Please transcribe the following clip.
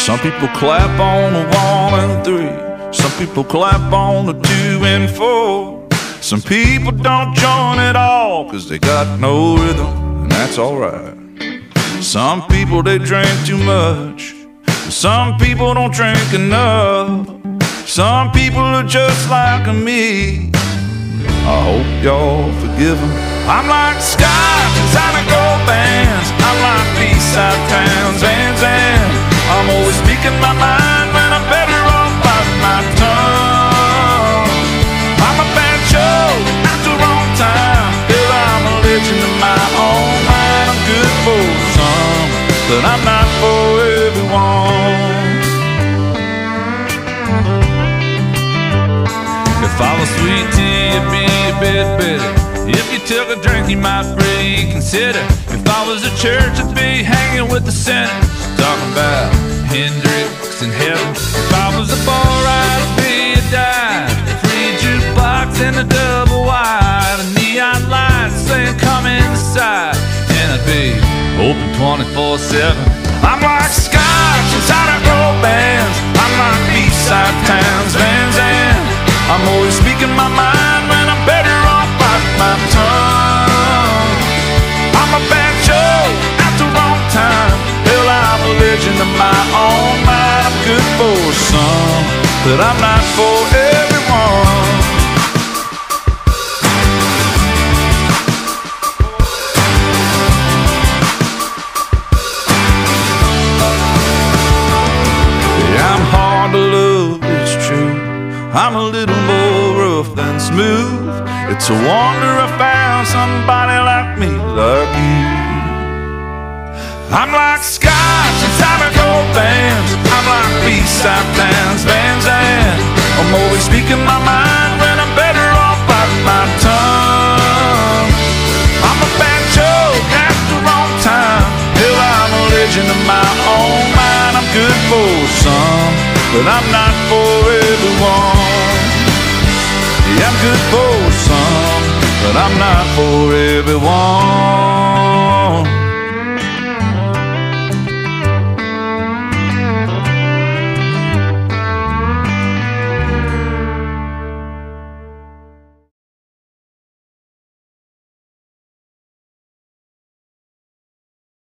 Some people clap on the 1 and 3. Some people clap on the 2 and 4. Some people don't join at all 'cause they got no rhythm, and that's alright. Some people, they drink too much. Some people don't drink enough. Some people are just like me. I hope y'all forgive them. I'm like scotch and zydeco bands. I'm like B-side Townes Van Zandt. I'm always speaking my mind when I'm better off biting my tongue. I'm a bad show at the wrong time. Hell, I'm a legend in my own mind. I'm good for some, but I'm not for everyone. If I was sweet tea, it'd be a bit bitter. If you took a drink, you might reconsider. If I was a church, I'd be hanging with the sinners, talking about Hendrix and Heaven. If I was a bar, I'd be a dime. Free jukebox and a double wide, a neon light saying come inside, and I'd be open 24/7. I'm like scotch and zydeco bands. I'm like B-side Townes Van Zandt. I'm always speaking my mind when I'm better off biting my tongue. I'm a bad show at the wrong time. Hell, I'm a legend of my own mind. I'm good for some, but I'm not for everyone. Yeah, I'm hard to love, it's true. I'm a little more rough than smooth. It's a wonder I found somebody like me, like you. I'm like scotch and zydeco bands. I'm like B-side Townes Van Zandt. I'm always speaking my mind when I'm better off biting my tongue. I'm a bad joke at the wrong time. Hell, I'm a legend of my own mind. I'm good for some, but I'm not for everyone. Yeah, I'm good for some, but I'm not for everyone.